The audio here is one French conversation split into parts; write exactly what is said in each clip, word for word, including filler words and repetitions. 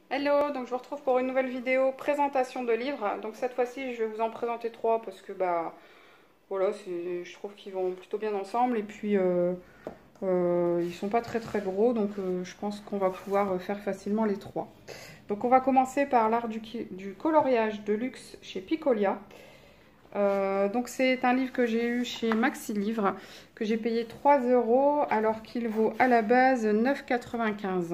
Hello, donc je vous retrouve pour une nouvelle vidéo présentation de livres. Donc cette fois-ci, je vais vous en présenter trois parce que bah voilà, je trouve qu'ils vont plutôt bien ensemble et puis euh, euh, ils sont pas très très gros, donc euh, je pense qu'on va pouvoir faire facilement les trois. Donc on va commencer par l'art du, du coloriage de luxe chez Picolia. Euh, donc c'est un livre que j'ai eu chez Maxi Livre, que j'ai payé trois euros alors qu'il vaut à la base neuf quatre-vingt-quinze.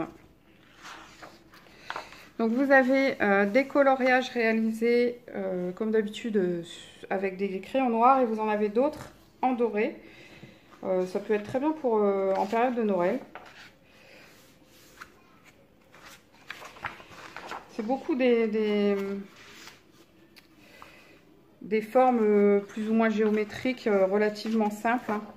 Donc vous avez euh, des coloriages réalisés euh, comme d'habitude euh, avec des crayons noirs et vous en avez d'autres en doré. Euh, ça peut être très bien pour euh, en période de Noël. C'est beaucoup des, des, des formes euh, plus ou moins géométriques euh, relativement simples. Hein.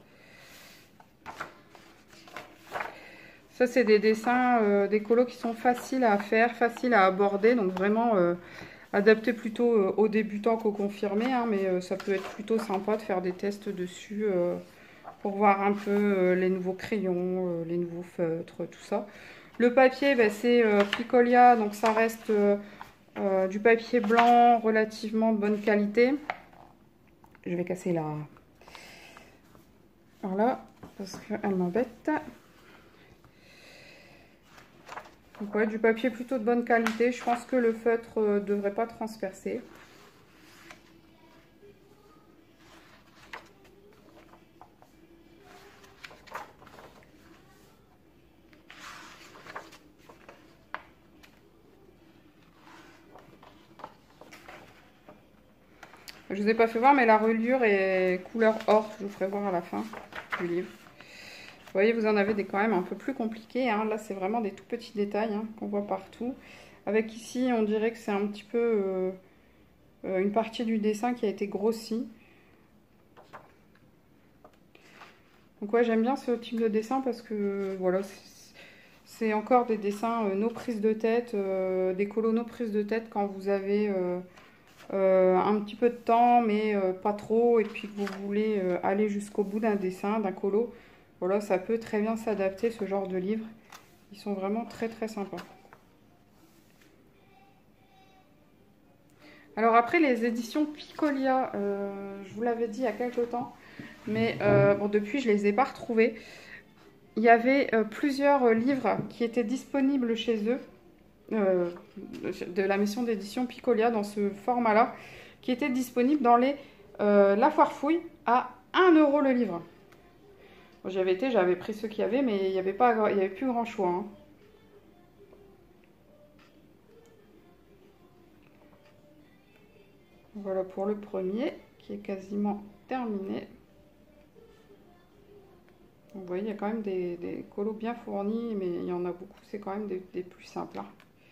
Ça c'est des dessins, euh, des colos qui sont faciles à faire, faciles à aborder, donc vraiment euh, adaptés plutôt euh, aux débutants qu'aux confirmés, hein, mais euh, ça peut être plutôt sympa de faire des tests dessus euh, pour voir un peu euh, les nouveaux crayons, euh, les nouveaux feutres, tout ça. Le papier, bah, c'est euh, Picolia, donc ça reste euh, euh, du papier blanc relativement de bonne qualité. Je vais casser la... Voilà, parce qu'elle m'embête. Donc ouais, du papier plutôt de bonne qualité. Je pense que le feutre ne euh, devrait pas transpercer. Je ne vous ai pas fait voir, mais la reliure est couleur or. Je vous ferai voir à la fin du livre. Vous voyez, vous en avez des quand même un peu plus compliqués. Hein. Là, c'est vraiment des tout petits détails hein, qu'on voit partout. Avec ici, on dirait que c'est un petit peu euh, euh, une partie du dessin qui a été grossie. Donc ouais, j'aime bien ce type de dessin parce que voilà, c'est encore des dessins euh, nos prises de tête, euh, des colos nos prises de tête quand vous avez euh, euh, un petit peu de temps, mais euh, pas trop, et puis que vous voulez euh, aller jusqu'au bout d'un dessin, d'un colo. Voilà, ça peut très bien s'adapter ce genre de livre. Ils sont vraiment très très sympas. Alors après, les éditions Picolia, euh, je vous l'avais dit il y a quelques temps, mais euh, bon, depuis, je ne les ai pas retrouvés. Il y avait euh, plusieurs livres qui étaient disponibles chez eux, euh, de la maison d'édition Picolia, dans ce format-là, qui étaient disponibles dans les euh, La Foire Fouille à un euro le livre. Bon, j'y avais été, j'avais pris ceux qu'il y avait, mais il n'y avait, pas, il y avait plus grand choix. Hein. Voilà pour le premier, qui est quasiment terminé. Vous voyez, il y a quand même des, des colos bien fournis, mais il y en a beaucoup, c'est quand même des, des plus simples. Hein.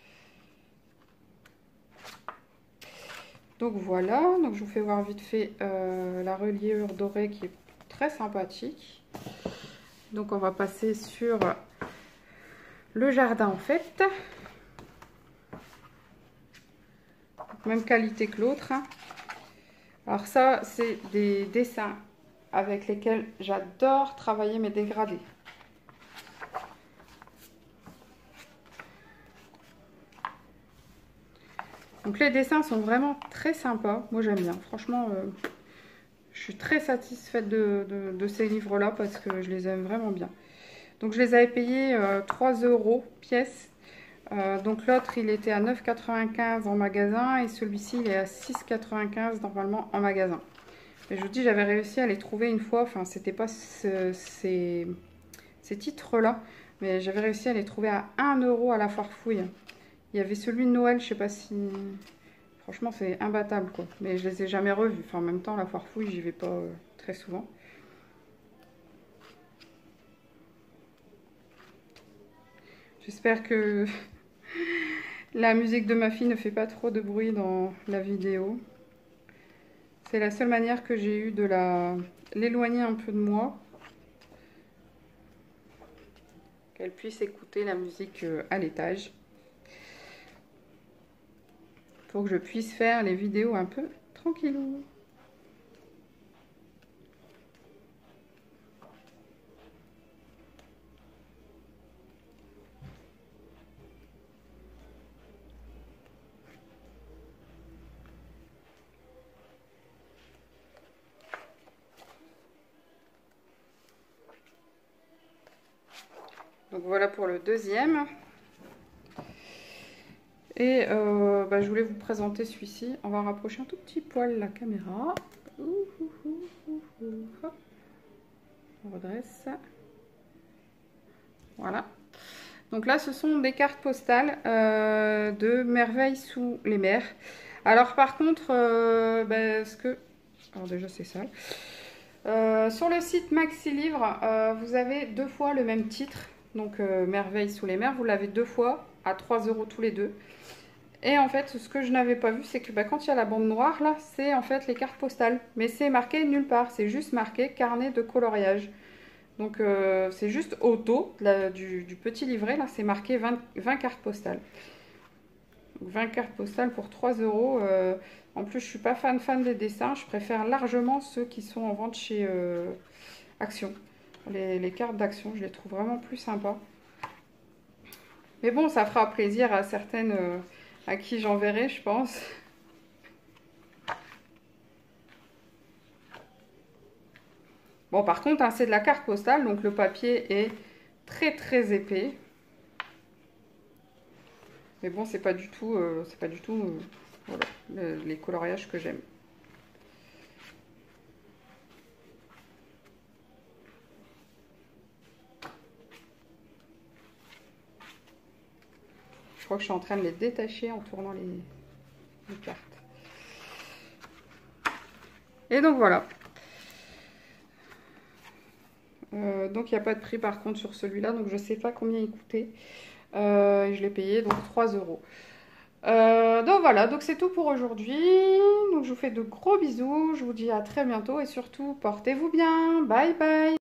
Donc voilà, donc je vous fais voir vite fait euh, la reliure dorée qui est très sympathique. Donc on va passer sur le jardin en fait. Même qualité que l'autre. Hein. Alors ça, c'est des dessins avec lesquels j'adore travailler mes dégradés. Donc les dessins sont vraiment très sympas. Moi j'aime bien. Franchement, euh, je suis très satisfaite de, de, de ces livres-là parce que je les aime vraiment bien. Donc je les avais payés euh, trois euros pièce. Euh, donc l'autre il était à neuf quatre-vingt-quinze en magasin et celui-ci il est à six quatre-vingt-quinze normalement en magasin. Mais je vous dis, j'avais réussi à les trouver une fois. Enfin, c'était pas ce, ces, ces titres-là, mais j'avais réussi à les trouver à un euro à la Foire Fouille. Il y avait celui de Noël, je sais pas si... Franchement, c'est imbattable, quoi. Mais je les ai jamais revus. Enfin, en même temps, la Foire Fouille, j'y vais pas euh, très souvent. J'espère que la musique de ma fille ne fait pas trop de bruit dans la vidéo. C'est la seule manière que j'ai eu de la l'éloigner un peu de moi. Qu'elle puisse écouter la musique à l'étage. Pour que je puisse faire les vidéos un peu tranquillou. Donc voilà pour le deuxième. Et euh, bah, je voulais vous présenter celui-ci. On va rapprocher un tout petit poil la caméra. Ouh, ouh, ouh, ouh, ouh. Hop. On redresse. Voilà. Donc là, ce sont des cartes postales euh, de Merveilles sous les mers. Alors par contre, euh, bah, ce que... Alors déjà, c'est sale. Euh, sur le site Maxi Livre, euh, vous avez deux fois le même titre. Donc euh, Merveilles sous les mers, vous l'avez deux fois à trois euros tous les deux. Et en fait, ce que je n'avais pas vu, c'est que bah, quand il y a la bande noire, là, c'est en fait les cartes postales. Mais c'est marqué nulle part, c'est juste marqué carnet de coloriage. Donc euh, c'est juste au dos la, du, du petit livret, là, c'est marqué vingt, vingt cartes postales. Donc, vingt cartes postales pour trois euros. Euh, en plus, je suis pas fan fan des dessins, je préfère largement ceux qui sont en vente chez euh, Action. Les, les cartes d'Action, je les trouve vraiment plus sympas. Mais bon, ça fera plaisir à certaines euh, à qui j'enverrai, je pense. Bon, par contre, hein, c'est de la carte postale, donc le papier est très très épais. Mais bon, c'est pas du tout, euh, c'est pas du tout euh, voilà, le, les coloriages que j'aime. Je crois que je suis en train de les détacher en tournant les, les cartes. Et donc voilà. Euh, donc il n'y a pas de prix par contre sur celui-là, donc je ne sais pas combien il coûtait. Euh, je l'ai payé donc trois euros. Euh, donc voilà, donc c'est tout pour aujourd'hui. Donc je vous fais de gros bisous, je vous dis à très bientôt et surtout portez-vous bien. Bye bye.